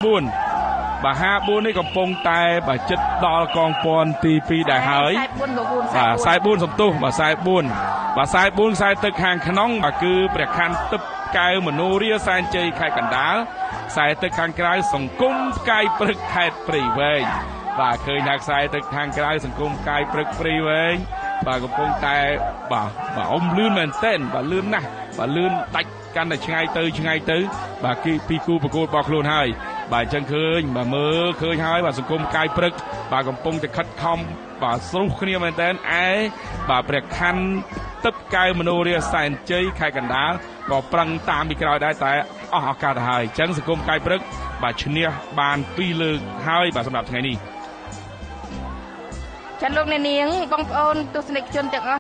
4 បាទ54នេះកំពុងតែបាទចិត្តដល់កងពន្ធទី2ដែរហើយបាទ44សំទុះបាទ44បាទ44ខ្សែទឹកខាងក្នុងបាទគឺព្រះខ័នទឹកកៅមនោរាសែនជ័យខេត្តកណ្ដាលខ្សែទឹកខាងក្រៅសង្គមផ្កាយព្រឹកខេត្តព្រៃវែងបាទឃើញថាខ្សែទឹកខាងក្រៅសង្គមផ្កាយព្រឹកព្រៃវែងបាទកំពុងតែបាទអ៊ំលឿនមែនទែនបាទលឿនណាស់បាទលឿនដាច់កាន់តែឆ្ងាយទៅបាទគឺពីគូប្រកួតរបស់ខ្លួនហើយបាទអញ្ចឹងឃើញបាទមើលឃើញហើយបាទសង្គមផ្កាយព្រឹកបាទកំពុងតែខិតខំបាទស្រុះគ្នាមែនទែនបាទព្រះខ័នទឹកកៅមនោរាសែនជ័យខេត្តកណ្ដាលក៏ប្រឹងតាមពីក្រោយដែរតែអស់ឱកាសទៅហើយអញ្ចឹងសង្គមផ្កាយព្រឹកបាទឈ្នះបាន2លើកហើយបាទសម្រាប់ថ្ងៃនេះចាលោកអ្នកនាងបងប្អូនទស្សនិកជនទាំងអស់